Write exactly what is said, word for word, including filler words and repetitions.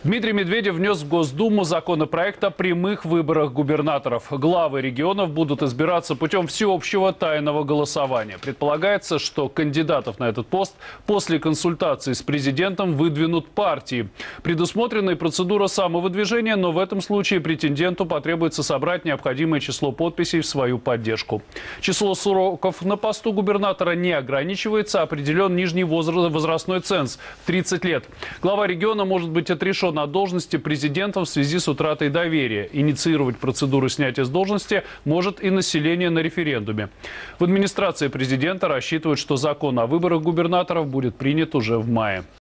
Дмитрий Медведев внес в Госдуму законопроект о прямых выборах губернаторов. Главы регионов будут избираться путем всеобщего тайного голосования. Предполагается, что кандидатов на этот пост после консультации с президентом выдвинут партии. Предусмотрена и процедура самовыдвижения, но в этом случае претенденту потребуется собрать необходимое число подписей в свою поддержку. Число сроков на посту губернатора не ограничивается, определен нижний возраст, возрастной ценз – тридцать лет. Глава региона может быть отрешен от должности президентом в связи с утратой доверия. Инициировать процедуру снятия с должности может и население на референдуме. В администрации президента рассчитывают, что закон о выборах губернаторов будет принят уже в мае.